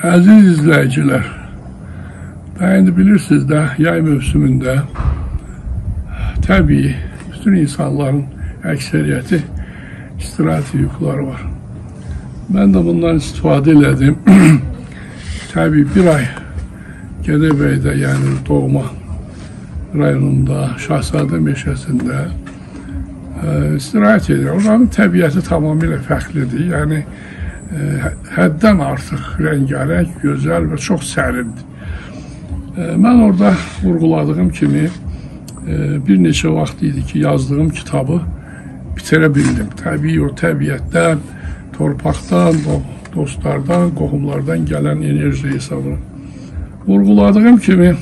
Əziz izləyicilər, indi bilirsiniz də, yay mövsümündə təbii bütün insanların əksəriyyəti istirahət hüquqları var. Mən də bundan istifadə elədim. Təbii bir ay Gədəbəydə, yəni doğma rayonunda, Şahzadə meşəsində istirahət edir. Oranın təbiəti tamamilə fərqlidir. Yəni, həddən artıq rəngarəng, gözəl və çox sərindir. Mən orada vurğuladığım kimi bir neçə vaxt idi ki, yazdığım kitabı bitirə bildim. Təbii o təbiətdən, torpaqdan, dostlardan, qohumlardan gələn enerji hesabına. Vurğuladığım kimi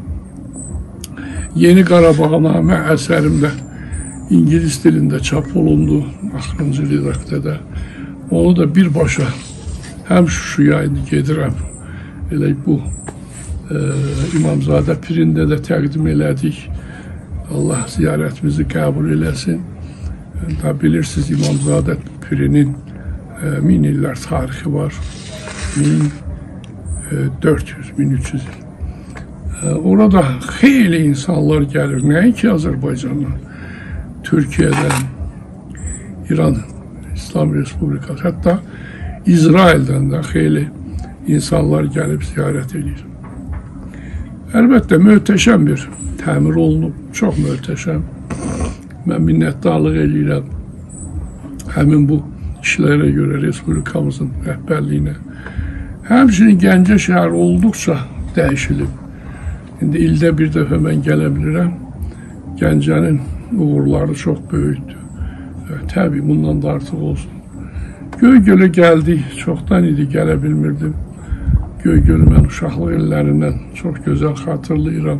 Yeni Qarabağnamə əsərimdə İngilis dilində çap olundu, axırıncı redaktədə. Onu da birbaşa həm Şuşuya gedirəm, elə bu İmamzadə pirində də təqdim elədik. Allah ziyarətimizi qəbul eləsin. Bilirsiniz, İmamzadə pirinin 1000 illər tarixi var. 1400-1300 il. Orada xeyli insanlar gəlir. Nəinki Azərbaycandan, Türkiyədən, İran İslam Respublikası, hətta İsraildən də xeyli insanlar gəlib ziyarət edir. Əlbəttə, möhtəşəm bir təmir olunub, çox möhtəşəm. Mən minnətdarlıq edirəm həmin bu işlərə görə Respublikamızın rəhbərliyinə. Həmçinin Gəncə şəhəri olduqca dəyişilib. İndi ildə bir dəfə mən gələ bilirəm. Gəncənin uğurları çox böyükdür. Təbii, bundan da artıq olsun. Göygölə gəldik, çoxdan idi gələ bilmirdim. Göygölü mən uşaqlıq illərindən çox gözəl xatırlayıram.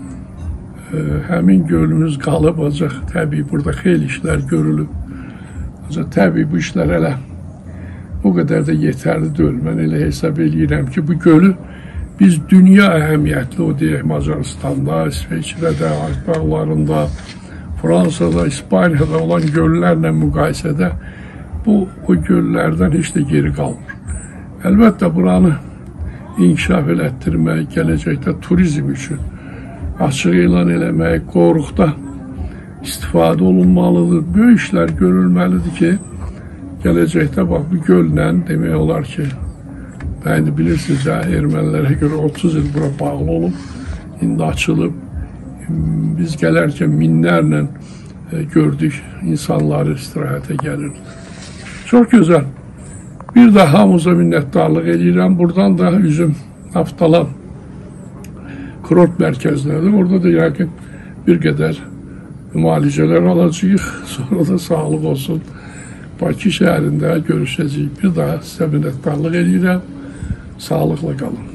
Həmin gölümüz qalıb, ancaq təbii burada xeyli işlər görülüb. Ancaq təbii bu işlər hələ o qədər də yetərli deyil. Mən elə hesab edirəm ki, bu gölü biz dünya əhəmiyyətli, o deyək, Macaristanda, İsveçrədə, Alp dağlarında, Fransada, İspaniyada olan göllərlə müqayisədə o göllərdən heç də geri qalmır. Əlbəttə, buranı inkişaf elətdirmək, gələcəkdə turizm üçün açıq elan eləmək, qoruqda istifadə olunmalıdır. Böyük işlər görülməlidir ki, gələcəkdə bax, bu göllə demək olar ki, indi bilirsiniz, ermənilərə görə 30 il bura bağlı olub, indi açılıb. Biz gələrkən minlərlə gördük, insanları istirahətə gəlir. Çox gözəl. Bir də hamımıza minnətdarlıq edirəm. Buradan da üzüm Naftalan kurort mərkəzləridir. Orada da yəqin bir qədər müalicələr alacağıq. Sonra da sağlıq olsun. Bakı şəhərində görüşəcəyik. Bir daha sizə minnətdarlıq edirəm. Sağlıqla qalın.